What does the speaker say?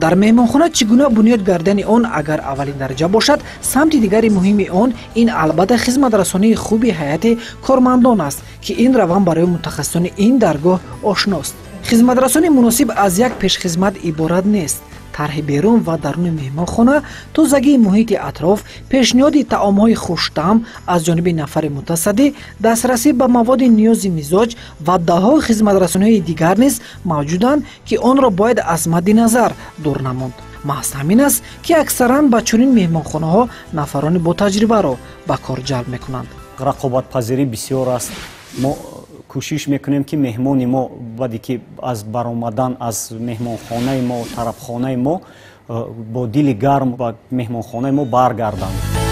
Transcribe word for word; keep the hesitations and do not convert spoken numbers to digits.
дар меҳмонхона чӣ гуна бунёд гардани он агар аввалин дараҷа бошад, самти дигари муҳими он ин албатта хизматрасонии хуби ҳайати кормандон аст ки ин раванд барои мутахассисони ин даргоҳ ошност. Хизматрасони муносиб аз як пешхизмат иборат нест. тарҳи берун ва даруни меҳмонхона, тозагии муҳити атроф, пешниҳоди таомҳои хуштаъм аз ҷониби нафари мутасаддӣ, дастрасӣ ба маводи ниёзи мизоҷ ва даҳо хизматрасониҳои дигар низ мавҷуданд, ки онро бояд аз мадди назар дур намонд. маҳз ҳамин аст, ки аксаран ба чунин меҳмонхонаҳо нафарони ботаҷрибаро ба кор ҷалб мекунанд. Рақобатпазирӣ бисёр аст. Мо кӯшиш мекунем ки меҳмони мо баъде ки аз баромадан аз меҳмонхонаи мо, тарабхонаи мо бо дили гарм ба меҳмонхонаи мо баргарданд.